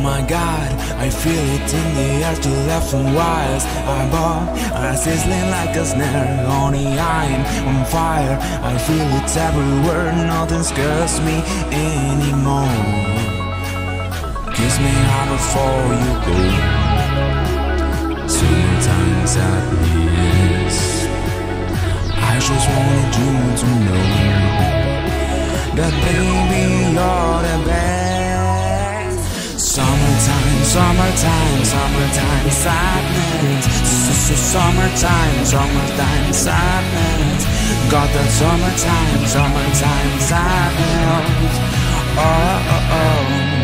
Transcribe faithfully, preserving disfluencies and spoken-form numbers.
my God, I feel it in the air to left and right. I'm up, I'm sizzling like a snare. Only I'm on fire, I feel it everywhere. Nothing scares me anymore. Kiss me hard before you go. Summertime sadness, I just wanted you to know that baby you're the best. Summertime, summertime, summertime sadness. Summertime, summertime sadness. Got that summertime, summertime sadness. Oh, oh, oh.